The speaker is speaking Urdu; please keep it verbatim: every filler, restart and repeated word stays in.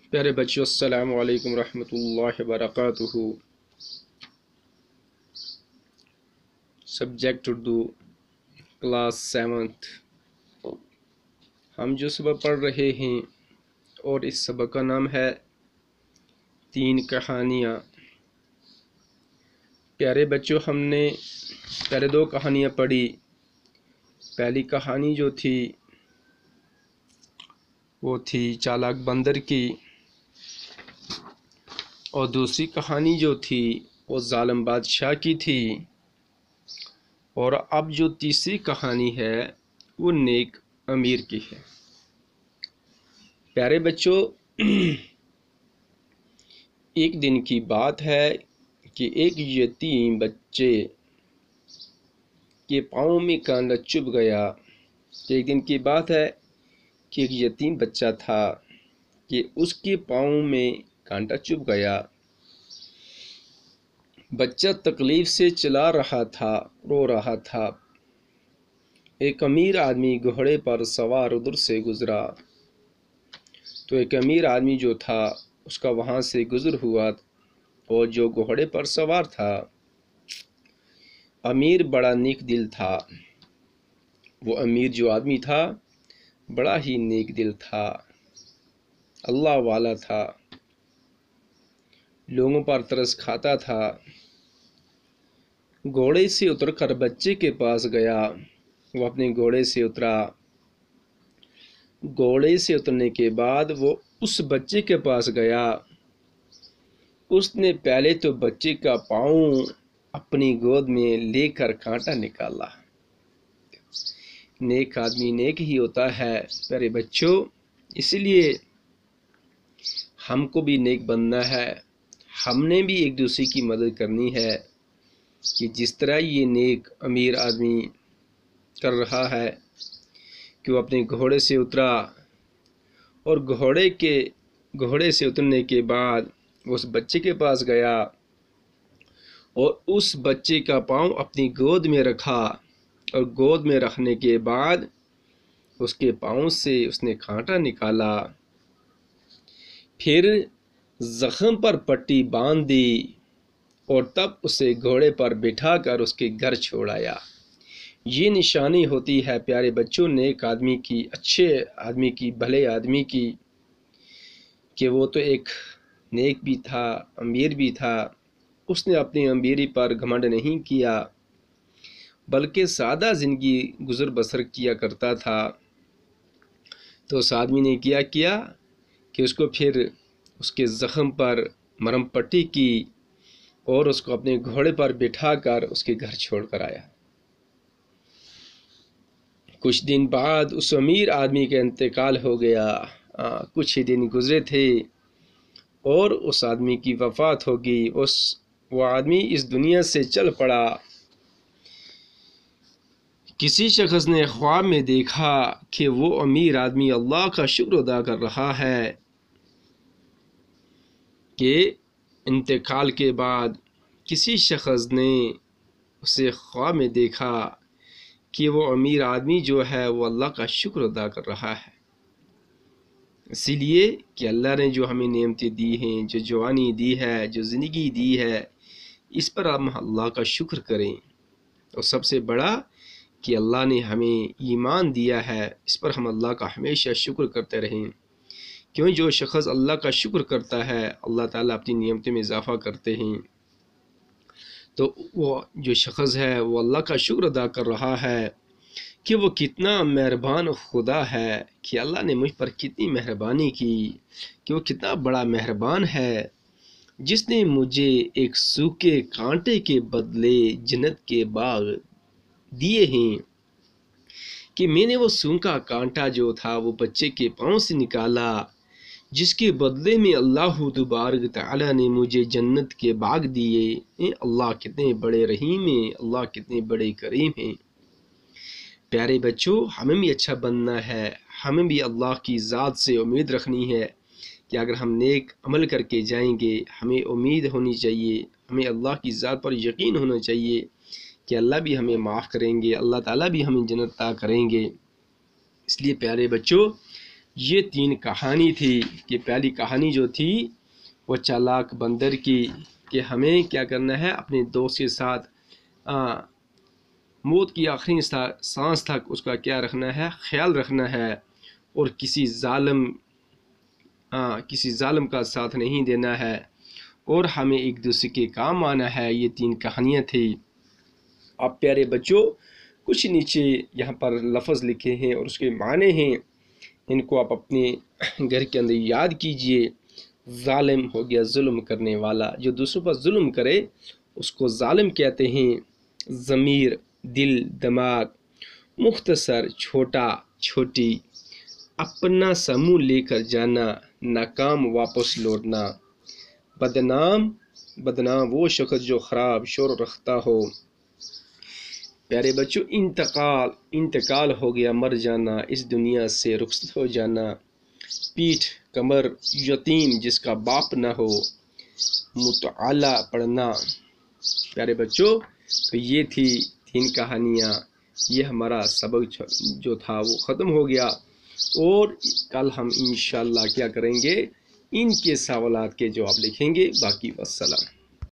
پیارے بچوں السلام علیکم ورحمۃ اللہ وبرکاتہ۔ Subject Urdu, class seventh. ہم جو سبق پڑھ رہے ہیں اور اس سبق کا نام ہے تین کہانیاں۔ پیارے بچوں، ہم نے پہلے دو کہانیاں پڑھی۔ پہلی کہانی جو تھی وہ تھی چالاک بندر کی، اور دوسری کہانی جو تھی وہ ظالم بادشاہ کی تھی، اور اب جو تیسری کہانی ہے وہ نیک امیر کی ہے۔ پیارے بچوں، ایک دن کی بات ہے کہ ایک یتیم بچے کے پاؤں میں کانٹا چبھ گیا۔ ایک دن کی بات ہے کہ ایک یتیم بچہ تھا کہ اس کے پاؤں میں کانٹا چبھ گیا۔ بچہ تکلیف سے چلا رہا تھا، رو رہا تھا۔ ایک امیر آدمی گھوڑے پر سوار ادھر سے گزرا، تو ایک امیر آدمی جو تھا اس کا وہاں سے گزر ہوا، اور جو گھوڑے پر سوار تھا امیر بڑا نیک دل تھا۔ وہ امیر جو آدمی تھا بڑا ہی نیک دل تھا، اللہ والا تھا، لوگوں پر ترس کھاتا تھا۔ گھوڑے سے اتر کر بچے کے پاس گیا۔ وہ اپنے گھوڑے سے اترا۔ گھوڑے سے اترنے کے بعد وہ اس بچے کے پاس گیا۔ اس نے پہلے تو بچے کا پاؤں اپنی گود میں لے کر کانٹا نکالا۔ نیک آدمی نیک ہی ہوتا ہے پیارے بچوں، اس لیے ہم کو بھی نیک بننا ہے۔ ہم نے بھی ایک دوسرے کی مدد کرنی ہے، کہ جس طرح یہ نیک امیر آدمی کر رہا ہے کہ وہ اپنے گھوڑے سے اترا، اور گھوڑے کے گھوڑے سے اترنے کے بعد اس بچے کے پاس گیا اور اس بچے کا پاؤں اپنی گود میں رکھا، اور گود میں رکھنے کے بعد اس کے پاؤں سے اس نے کانٹا نکالا، پھر زخم پر پٹی باندھ دی، اور تب اسے گھوڑے پر بٹھا کر اس کے گھر چھوڑ آیا۔ یہ نشانی ہوتی ہے پیارے بچوں نیک آدمی کی، اچھے آدمی کی، بھلے آدمی کی، کہ وہ تو ایک نیک بھی تھا، امیر بھی تھا۔ اس نے اپنی امیری پر گھمنڈ نہیں کیا، بلکہ سادہ زندگی گزر بسر کیا کرتا تھا۔ تو اس آدمی نے کیا کیا کہ اس کو پھر اس کے زخم پر مرہم پٹی کی، اور اس کو اپنے گھوڑے پر بٹھا کر اس کے گھر چھوڑ کر آیا۔ کچھ دن بعد اس امیر آدمی کا انتقال ہو گیا۔ کچھ ہی دن گزرے تھے اور اس آدمی کی وفات ہو گئی۔ اس وہ آدمی اس دنیا سے چل پڑا۔ کسی شخص نے خواب میں دیکھا کہ وہ امیر آدمی اللہ کا شکر ادا کر رہا ہے کہ انتقال کے بعد کسی شخص نے اسے خواب میں دیکھا کہ وہ امیر آدمی جو ہے وہ اللہ کا شکر ادا کر رہا ہے۔ اسی لیے کہ اللہ نے جو ہمیں نعمتیں دی ہیں، جو جوانی دی ہے، جو زندگی دی ہے، اس پر ہم اللہ کا شکر کریں۔ اور سب سے بڑا کہ اللہ نے ہمیں ایمان دیا ہے، اس پر ہم اللہ کا ہمیشہ شکر کرتے رہیں، کیوں جو شخص اللہ کا شکر کرتا ہے اللہ تعالیٰ اپنی نعمتوں میں اضافہ کرتے ہیں۔ تو وہ جو شخص ہے وہ اللہ کا شکر ادا کر رہا ہے کہ وہ کتنا مہربان خدا ہے، کہ اللہ نے مجھ پر کتنی مہربانی کی، کہ وہ کتنا بڑا مہربان ہے جس نے مجھے ایک سوکھے کانٹے کے بدلے جنت کے باغ دیے ہیں، کہ میں نے وہ سونکھا کانٹا جو تھا وہ بچے کے پاؤں سے نکالا، جس کے بدلے میں اللہ تبارک تعالیٰ نے مجھے جنت کے باغ دیے۔ اللہ کتنے بڑے رحیم ہیں، اللہ کتنے بڑے کریم ہیں۔ پیارے بچوں، ہمیں بھی اچھا بننا ہے، ہمیں بھی اللہ کی ذات سے امید رکھنی ہے کہ اگر ہم نیک عمل کر کے جائیں گے، ہمیں امید ہونی چاہیے، ہمیں اللہ کی ذات پر یقین ہونا چاہیے کہ اللہ بھی ہمیں معاف کریں گے، اللہ تعالیٰ بھی ہمیں جنت عطا کریں گے۔ اس لیے پیارے بچوں، یہ تین کہانی تھی کہ پہلی کہانی جو تھی وہ چالاک بندر کی کہ ہمیں کیا کرنا ہے، اپنے دوست کے ساتھ آ, موت کی آخری سانس تک اس کا کیا رکھنا ہے، خیال رکھنا ہے، اور کسی ظالم آ, کسی ظالم کا ساتھ نہیں دینا ہے، اور ہمیں ایک دوسرے کے کام آنا ہے۔ یہ تین کہانیاں تھی۔ اب پیارے بچوں، کچھ نیچے یہاں پر لفظ لکھے ہیں اور اس کے معنی ہیں، ان کو آپ اپنے گھر کے اندر یاد کیجئے۔ ظالم ہو گیا ظلم کرنے والا، جو دوسروں پر ظلم کرے اس کو ظالم کہتے ہیں۔ ضمیر دل دماغ، مختصر چھوٹا چھوٹی، اپنا سموں لے کر جانا، ناکام واپس لوٹنا، بدنام بدنام وہ شخص جو خراب شور رکھتا ہو۔ پیارے بچوں، انتقال انتقال ہو گیا مر جانا، اس دنیا سے رخصت ہو جانا۔ پیٹھ کمر یتیم جس کا باپ نہ ہو، مطالعہ پڑھنا۔ پیارے بچوں، تو یہ تھی تین کہانیاں۔ یہ ہمارا سبق جو تھا وہ ختم ہو گیا، اور کل ہم انشاءاللہ کیا کریں گے، ان کے سوالات کے جواب لکھیں گے۔ باقی والسلام۔